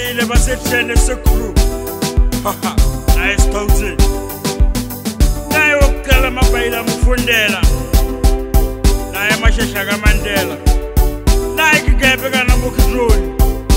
shayisile basetrene secrew haha nice coaching naye wokuqala mabhayila mufundela naye mashasha kaMandela naye kigebe kana mukudroni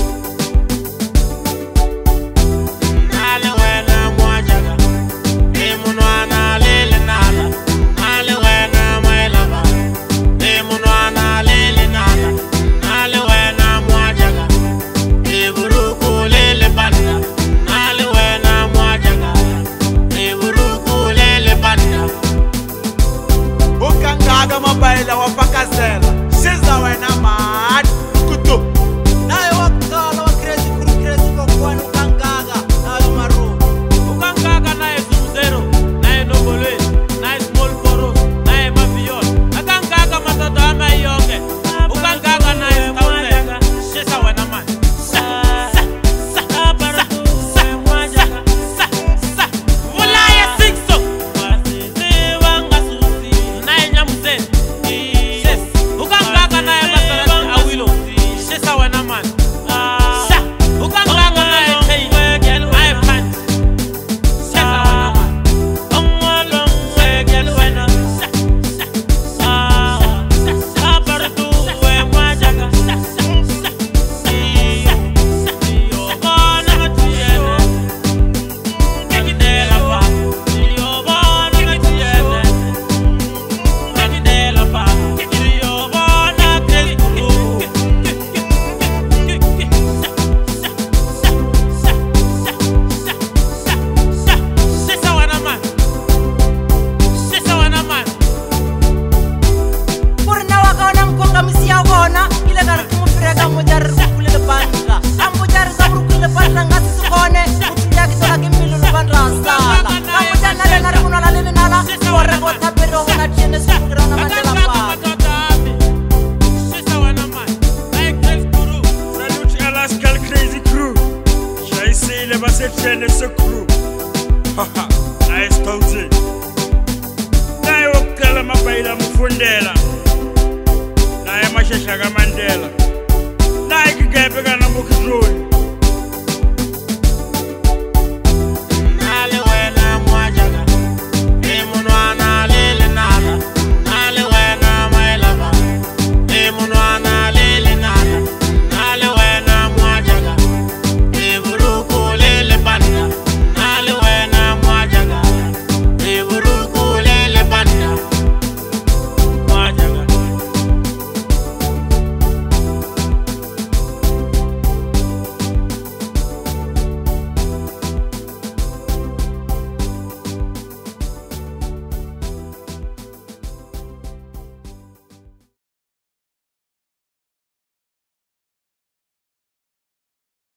mabhayila wapakazela siza wena mad kuto naye wakala wa crazy kwa ukangaka nayo maru ukangaka naye zero naye nobole naye small foros naye Mafia akangaka matata amayonge ukangaka naye taunga siza wena man basetrene secrew haha nice coaching naye wokuqala mabhayila mufundela naye mashasha kaMandela naye kigebe kana mukudroni